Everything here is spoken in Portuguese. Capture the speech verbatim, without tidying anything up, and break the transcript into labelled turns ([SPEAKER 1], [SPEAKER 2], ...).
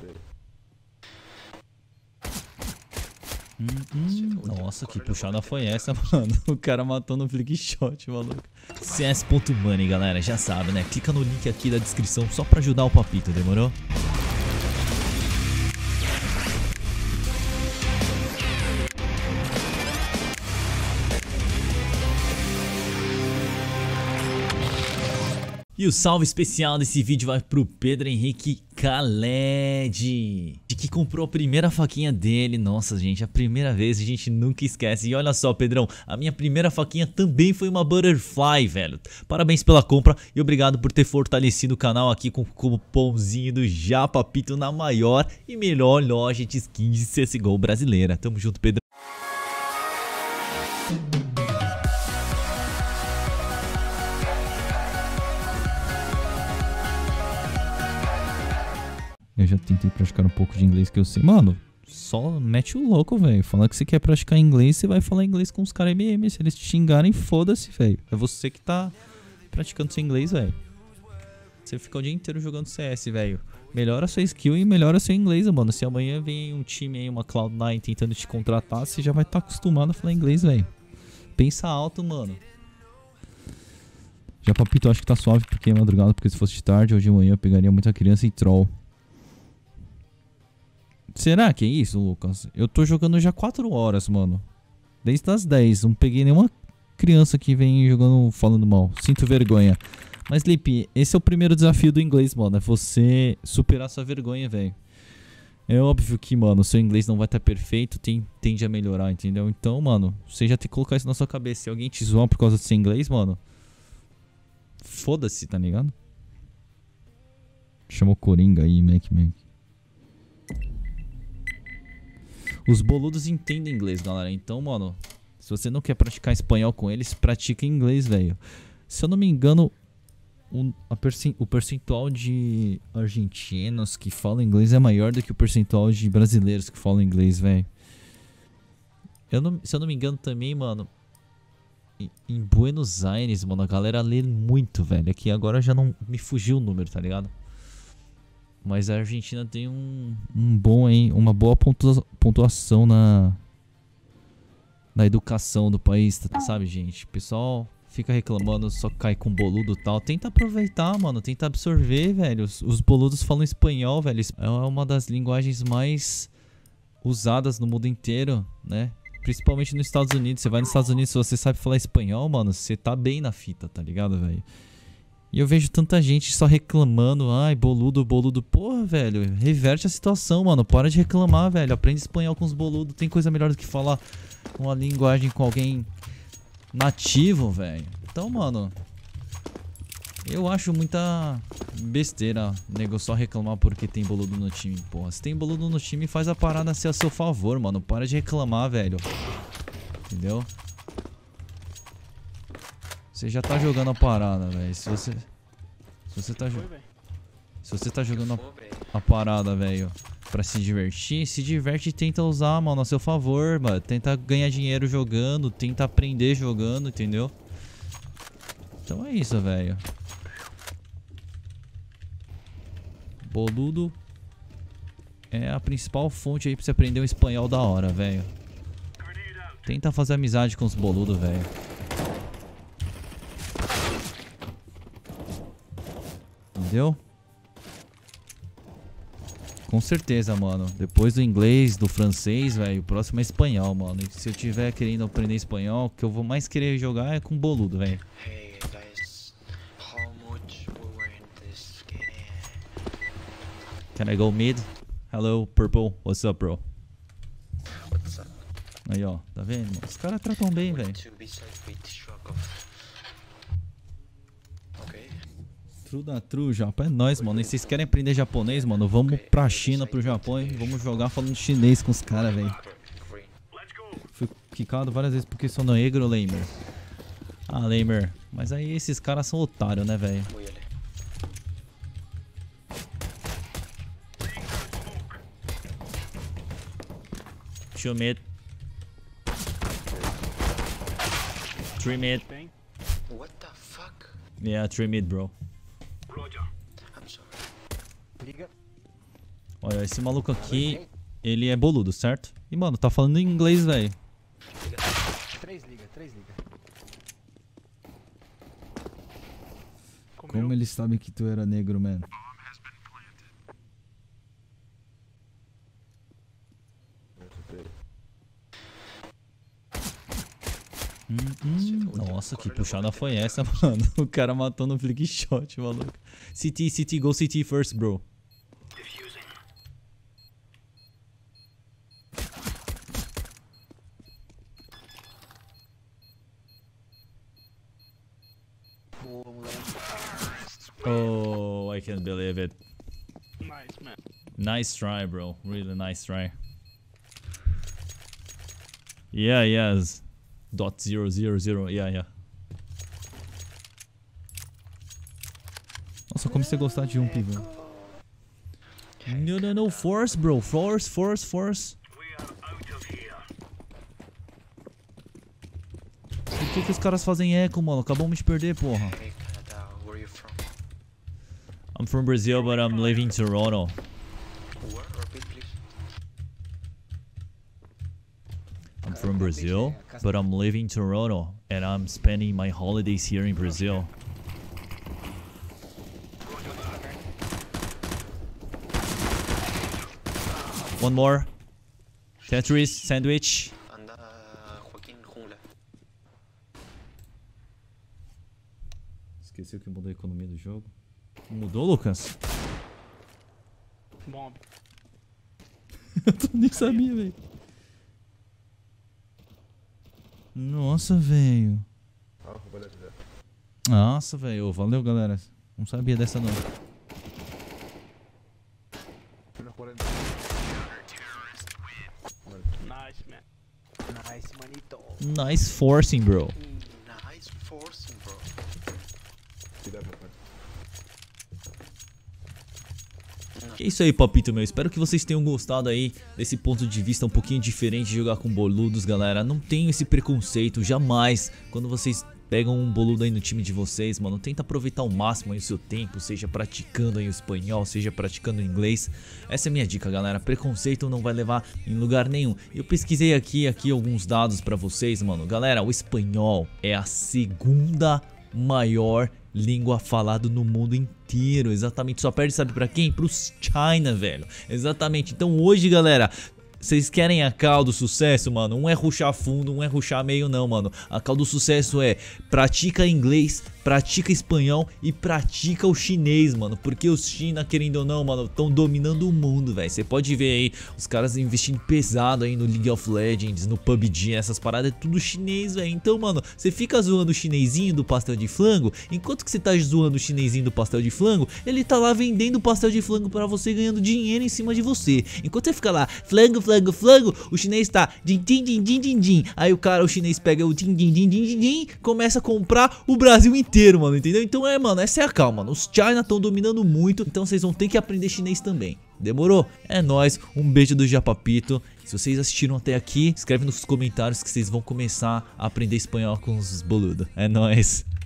[SPEAKER 1] Hum, hum. Nossa, que puxada foi essa, mano? O cara matou no flick shot, maluco. C S ponto money, galera, já sabe, né? Clica no link aqui da descrição só pra ajudar o papito, demorou? E o salve especial desse vídeo vai pro Pedro Henrique Khaled, que comprou a primeira faquinha dele. Nossa, gente, a primeira vez a gente nunca esquece. E olha só, Pedrão, a minha primeira faquinha também foi uma Butterfly, velho. Parabéns pela compra e obrigado por ter fortalecido o canal aqui com o cupomzinho do Japapito na maior e melhor loja de skins de C S G O brasileira. Tamo junto, Pedro. Eu já tentei praticar um pouco de inglês que eu sei. Mano, só mete o louco, velho. Fala que você quer praticar inglês, você vai falar inglês com os caras M M. Se eles te xingarem, foda-se, velho. É você que tá praticando seu inglês, velho. Você fica o dia inteiro jogando C S, velho. Melhora sua skill e melhora seu inglês, mano. Se amanhã vem um time aí, uma Cloud nine tentando te contratar, você já vai estar tá acostumado a falar inglês, velho. Pensa alto, mano. Já Papito, acho que tá suave porque é madrugada, porque se fosse de tarde ou de manhã eu pegaria muita criança e troll. Será que é isso, Lucas? Eu tô jogando já quatro horas, mano. Desde as dez. Não peguei nenhuma criança que vem jogando, falando mal. Sinto vergonha. Mas, Lipe, esse é o primeiro desafio do inglês, mano. É você superar sua vergonha, velho. É óbvio que, mano, seu inglês não vai estar perfeito. Tem, tende a melhorar, entendeu? Então, mano, você já tem que colocar isso na sua cabeça. Se alguém te zoar por causa do seu inglês, mano, foda-se, tá ligado? Chamou Coringa aí, Mac, Mac. Os boludos entendem inglês, galera. Então, mano, se você não quer praticar espanhol com eles, pratica inglês, velho. Se eu não me engano, o, a percent, o percentual de argentinos que falam inglês é maior do que o percentual de brasileiros que falam inglês, velho. Eu não, se eu não me engano também, mano, em, em Buenos Aires, mano, a galera lê muito, velho. Aqui agora já não me fugiu o número, tá ligado? Mas a Argentina tem um, um bom, hein, uma boa pontua, pontuação na, na educação do país, sabe, gente? O pessoal fica reclamando, só cai com boludo e tal. Tenta aproveitar, mano, tenta absorver, velho. Os, os boludos falam espanhol, velho. É uma das linguagens mais usadas no mundo inteiro, né? Principalmente nos Estados Unidos. Você vai nos Estados Unidos, se você sabe falar espanhol, mano, você tá bem na fita, tá ligado, velho? E eu vejo tanta gente só reclamando. Ai, boludo, boludo. Porra, velho. Reverte a situação, mano. Para de reclamar, velho. Aprende espanhol com os boludos. Tem coisa melhor do que falar uma linguagem com alguém nativo, velho. Então, mano, eu acho muita besteira nego só reclamar porque tem boludo no time, porra. Se tem boludo no time, faz a parada ser a seu favor, mano. Para de reclamar, velho. Entendeu? Você já tá jogando a parada, velho. Se você. Se você tá jogando. Se você tá jogando a, a parada, velho, pra se divertir, se diverte e tenta usar, mano, a seu favor, mano. Tenta ganhar dinheiro jogando, tenta aprender jogando, entendeu? Então é isso, velho. Boludo é a principal fonte aí pra você aprender um espanhol da hora, velho. Tenta fazer amizade com os boludos, velho. Entendeu? Com certeza, mano. Depois do inglês, do francês, velho, o próximo é espanhol, mano. E se eu tiver querendo aprender espanhol, o que eu vou mais querer jogar é com boludo, velho. Hey guys, how much we were in this game? Can I go mid? Hello, Purple. What's up, bro? What's up? Aí, ó. Tá vendo, mano? Os caras tratam bem, velho. True da true, Japão é nóis, mano. E vocês querem aprender japonês, mano? Vamos pra China, pro Japão, e vamos jogar falando chinês com os caras, velho. Fui quicado várias vezes porque sou negro, Lamer. Ah, Lamer. Mas aí esses caras são otários, né, velho? Two mid. Three mid. What the fuck? Yeah, three mid, bro. Olha, esse maluco aqui, ele é boludo, certo? E, mano, tá falando em inglês, velho.
[SPEAKER 2] Três liga, três liga.
[SPEAKER 1] Como eles sabem que tu era negro, mano? Hum, hum. Nossa, que puxada foi essa, mano? O cara matou no flick shot, maluco. C T, C T, go C T first, bro. Oh, I can't believe it.
[SPEAKER 2] Nice, man.
[SPEAKER 1] Nice try, bro. Really nice try. Yeah, yes. Dot zero zero zero. Yeah, yeah. Nossa, como você gostar de um, velho. No, no, no. Force, bro. Force, force, force. Por que que os caras fazem eco, mano? Acabamos de perder, porra. I'm from Brazil, but I'm living in Toronto. I'm from Brazil, but I'm living in Toronto, and I'm spending my holidays here in Brazil. One more. Tetris, sandwich. Esqueceu que mudou a economia do jogo. Mudou, Lucas?
[SPEAKER 2] Bomb.
[SPEAKER 1] Eu nem sabia, velho. Nossa, velho. Nossa, velho. Valeu, galera. Não sabia dessa não.
[SPEAKER 2] Nice, man. Nice, manito.
[SPEAKER 1] Nice forcing, bro.
[SPEAKER 3] Nice forcing, bro.
[SPEAKER 1] É isso aí, papito meu. Espero que vocês tenham gostado aí desse ponto de vista um pouquinho diferente de jogar com boludos, galera. Não tenham esse preconceito, jamais. Quando vocês pegam um boludo aí no time de vocês, mano, tenta aproveitar ao máximo aí o seu tempo, seja praticando aí o espanhol, seja praticando o inglês. Essa é a minha dica, galera. Preconceito não vai levar em lugar nenhum. Eu pesquisei aqui, aqui alguns dados pra vocês, mano. Galera, o espanhol é a segunda maior língua falada no mundo inteiro. Exatamente, só perde, sabe pra quem? Pros China, velho. Exatamente, então hoje, galera, vocês querem a cal do sucesso, mano? Um é rushar fundo, um é rushar meio não, mano. A cal do sucesso é pratica inglês, pratica espanhol e pratica o chinês, mano. Porque os China, querendo ou não, mano, estão dominando o mundo, velho. Você pode ver aí os caras investindo pesado aí no League of Legends, no P U B G, essas paradas, é tudo chinês, velho. Então, mano, você fica zoando o chinesinho do pastel de flango, enquanto que você tá zoando o chinesinho do pastel de flango, ele tá lá vendendo pastel de flango pra você, ganhando dinheiro em cima de você. Enquanto você fica lá, flango, flango, flango, o chinês tá din din din din din din. Aí o cara, o chinês pega o din din din din din din, começa a comprar o Brasil inteiro, mano, entendeu? Então é, mano, essa é a calma, mano. Os China estão dominando muito, então vocês vão ter que aprender chinês também. Demorou? É nóis, um beijo do Japapito. Se vocês assistiram até aqui, escreve nos comentários que vocês vão começar a aprender espanhol com os boludos. É nóis.